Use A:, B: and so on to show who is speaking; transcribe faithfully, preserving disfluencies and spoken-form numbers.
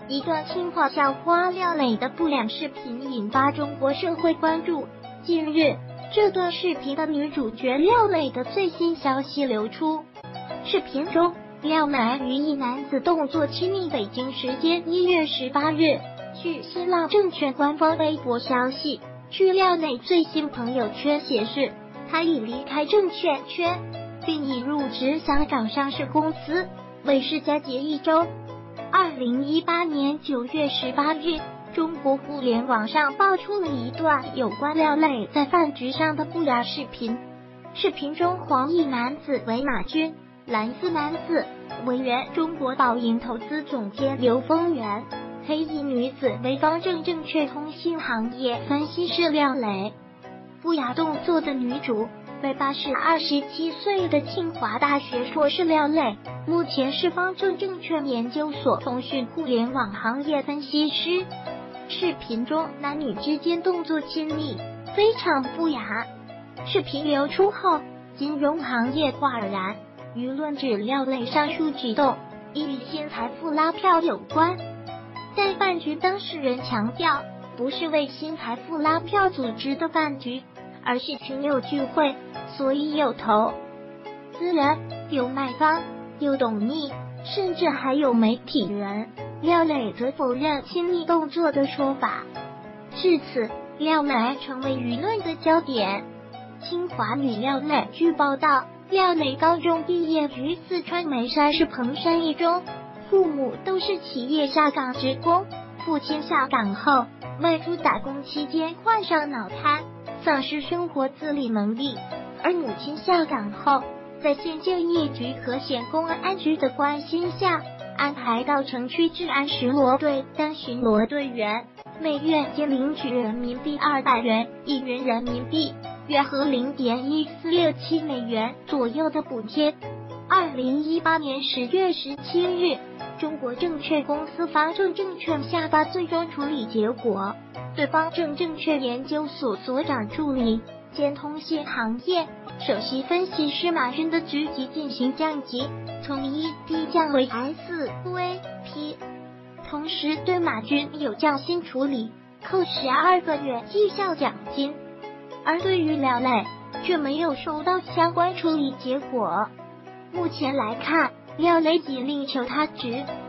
A: 一段清华校花廖磊的不良视频引发中国社会关注。近日，这段视频的女主角廖磊的最新消息流出。视频中，廖磊与一男子动作亲密。北京时间一月十八日，据新浪证券官方微博消息，据廖磊最新朋友圈显示，他已离开证券圈，并已入职香港上市公司，为世佳节一周。二零一八年九月十八日，中国互联网上爆出了一段有关廖磊在饭局上的不雅视频。视频中，黄衣男子为马军，蓝丝男子为原中国宝盈投资总监刘丰源，黑衣女子为方正证券通信行业分析师廖磊。不雅动作的女主为八是二十七岁的清华大学硕士廖磊，目前是方正证券研究所通讯互联网行业分析师。视频中男女之间动作亲密，非常不雅。视频流出后，金融行业哗然，舆论指廖磊上述举动亦与新财富拉票有关。在饭局，当事人强调，不是为新财富拉票组织的饭局，而是群友聚会，所以有投资人、有卖方、有董秘，甚至还有媒体人。廖磊则否认亲密动作的说法。至此，廖磊成为舆论的焦点。清华女廖磊，据报道，廖磊高中毕业于四川眉山市彭山一中，父母都是企业下岗职工。父亲下岗后外出打工期间患上脑瘫，丧失生活自理能力，而母亲下岗后，在县就业局和县公安局的关心下，安排到城区治安巡逻队当巡逻队员，每月皆领取人民币二百元，一元人民币，约合零点一四六七美元左右的补贴。二零一八年十月十七日，中国证券公司方正证券下发最终处理结果，对方正证券研究所所长助理兼通信行业首席分析师马军的职级进行降级，从一 D 降为 S V P， 同时对马军有降薪处理，扣十二个月绩效奖金。而对于廖磊却没有收到相关处理结果。目前来看，廖磊仅另求他职，